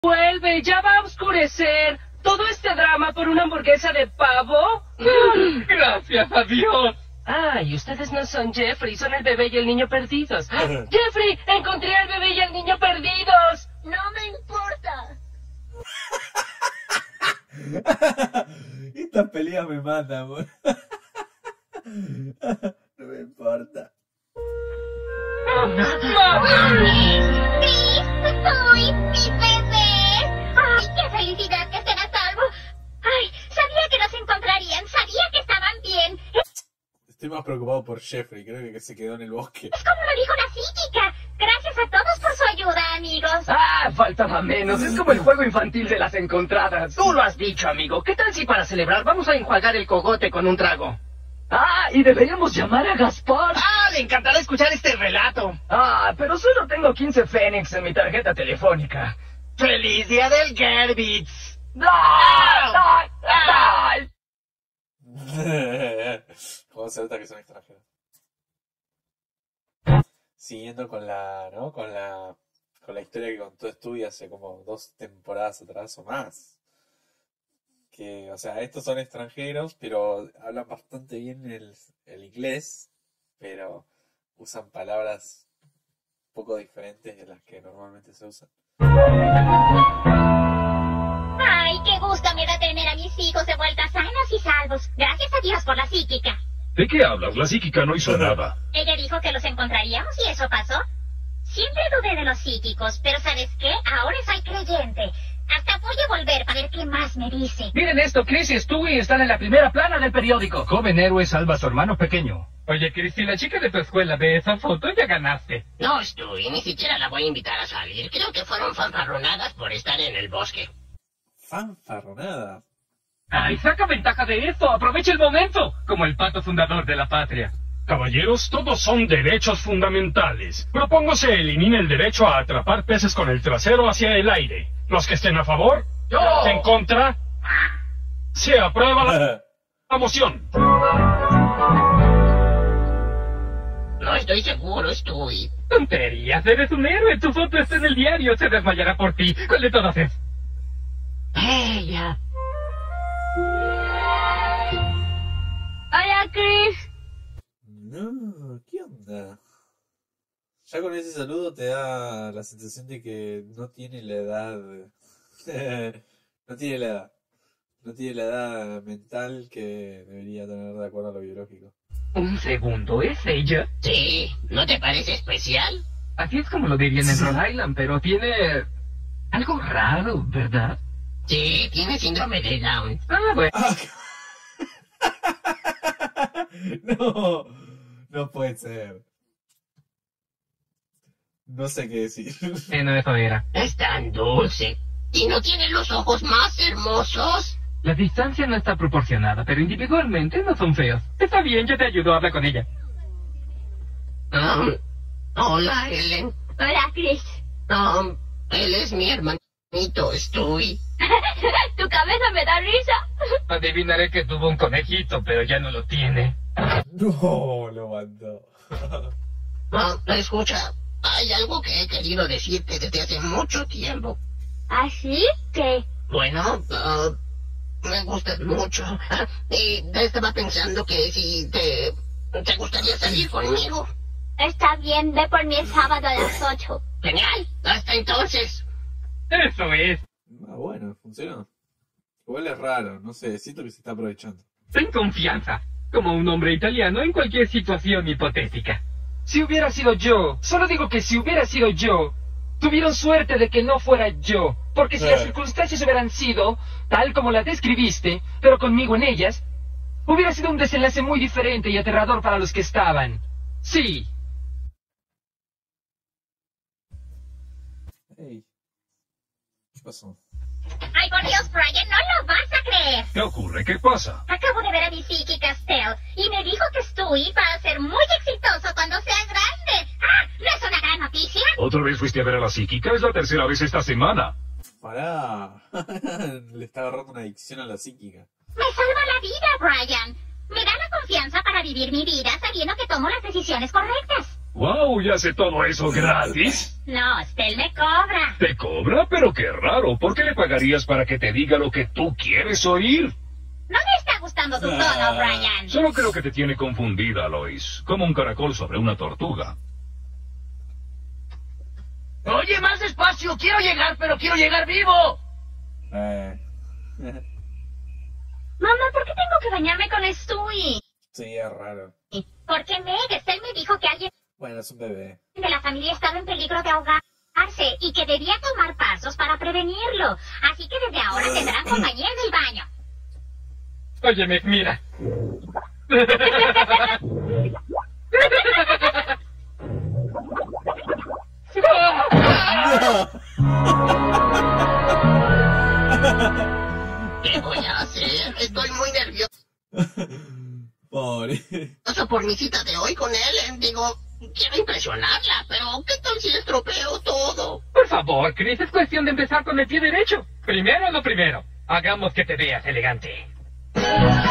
Vuelve, ya va a oscurecer. ¿Todo este drama por una hamburguesa de pavo? Gracias a Dios. Ay, ustedes no son Jeffrey, son el bebé y el niño perdidos. Jeffrey, encontré al bebé y al niño perdidos. No me importa. Estas peleas me matan, amor. No me importa. ¡Chris! ¡Uy, mis bebés! ¡Ay, qué felicidad que estén a salvo! ¡Ay, sabía que los encontrarían! ¡Sabía que estaban bien! Estoy más preocupado por Jeffrey, creo que se quedó en el bosque. Es como lo dijo la psíquica. Gracias a todos por su ayuda, amigos. Ah, faltaba menos. Es como el juego infantil de las encontradas. Tú lo has dicho, amigo. ¿Qué tal si para celebrar vamos a enjuagar el cogote con un trago? Ah, y deberíamos llamar a Gaspar. ¡Ah, le encantará escuchar este relato! Ah, pero solo tengo 15 Fénix en mi tarjeta telefónica. ¡Feliz día del Gerbits! ¡Ah! ¡Ah! ¿Cómo se nota que son extranjeros? Siguiendo con ¿no? Con la historia que contó Stewie hace como 2 temporadas atrás o más. Que, o sea, estos son extranjeros, pero hablan bastante bien el inglés, pero usan palabras un poco diferentes de las que normalmente se usan. ¡Ay, qué gusto me da tener a mis hijos de vuelta sanos y salvos! Gracias a Dios por la psíquica. ¿De qué hablas? La psíquica no hizo nada. Ella dijo que los encontraríamos y eso pasó. Siempre dudé de los psíquicos, pero ¿sabes qué? Ahora soy creyente. Hasta voy a volver para ver qué más me dice. Miren esto, Chris y Stewie están en la primera plana del periódico. Joven héroe salva a su hermano pequeño. Oye, Chris, si la chica de tu escuela ve esa foto, ya ganaste. No estoy, ni siquiera la voy a invitar a salir. Creo que fueron fanfarronadas por estar en el bosque. Fanfarronadas. ¡Ay, saca ventaja de esto! ¡Aprovecha el momento! Como el pato fundador de la patria. Caballeros, todos son derechos fundamentales. Propongo se elimine el derecho a atrapar peces con el trasero hacia el aire. Los que estén a favor, ¡Yo! en contra, se aprueba la moción. No estoy seguro, estoy. ¡Tonterías! ¡Eres un héroe! Tu foto está en el diario. Se desmayará por ti. ¿Cuál de todas es? Ella. Hola, Chris. No, ¿qué onda? Ya con ese saludo te da la sensación de que no tiene la edad. No tiene la edad. No tiene la edad mental que debería tener de acuerdo a lo biológico. Un segundo, ¿es ella? Sí, ¿no te parece especial? Así es como lo dirían en Rhode Island, pero tiene algo raro, ¿verdad? Sí, tiene síndrome de Down. Ah, bueno. No, no puede ser. No sé qué decir. No, eso era. Es tan dulce. ¿Y no tiene los ojos más hermosos? La distancia no está proporcionada, pero individualmente no son feos. Está bien, yo te ayudo, habla con ella. Hola, Ellen. Hola, Chris. Él es mi hermanito, Stewie. Tu cabeza me da risa. Adivinaré que tuvo un conejito, pero ya no lo tiene. No, lo mandó. Escucha, hay algo que he querido decirte desde hace mucho tiempo. ¿Así? ¿Qué? Bueno, me gustas mucho. Y estaba pensando que si te gustaría salir conmigo. Está bien, ve por mí el sábado a las 8. Genial, hasta entonces. Eso es. Ah, bueno, funcionó. Igual es raro, no sé, siento que se está aprovechando. Ten confianza, como un hombre italiano en cualquier situación hipotética. Si hubiera sido yo, solo digo que si hubiera sido yo, tuvieron suerte de que no fuera yo, porque si las circunstancias hubieran sido tal como las describiste, pero conmigo en ellas, hubiera sido un desenlace muy diferente y aterrador para los que estaban. Sí. Hey, ¿qué pasó? Ay, por Dios, Brian, no lo vas a creer. ¿Qué ocurre? ¿Qué pasa? Acabo de ver a mi psíquica Stell y me dijo que Stewie va a ser muy exitoso cuando sea grande. ¡Ah! ¿No es una gran noticia? ¿Otra vez fuiste a ver a la psíquica? Es la tercera vez esta semana. Pará. Le está agarrando una adicción a la psíquica. Me salva la vida, Brian. Me da la confianza para vivir mi vida sabiendo que tomo las decisiones correctas. Wow, ¿y hace todo eso gratis? No, él me cobra. ¿Te cobra? Pero qué raro. ¿Por qué le pagarías para que te diga lo que tú quieres oír? No me está gustando tu tono, Brian. Solo creo que te tiene confundida, Lois. Como un caracol sobre una tortuga. Oye, más despacio. Quiero llegar, pero quiero llegar vivo. Mamá, ¿por qué tengo que bañarme con Stewie? Sí, es raro. Porque Meg, él me dijo que alguien Bueno, es un bebé. de la familia estaba en peligro de ahogarse y que debía tomar pasos para prevenirlo. Así que desde ahora tendrán compañía en el baño. Oye, Meg, mira. ¿Qué voy a hacer? Estoy muy nervioso Pobre. por mi cita de hoy con él. Digo, quiero impresionarla, pero ¿qué tal si estropeo todo? Por favor, Chris, es cuestión de empezar con el pie derecho. Primero lo primero. Hagamos que te veas elegante.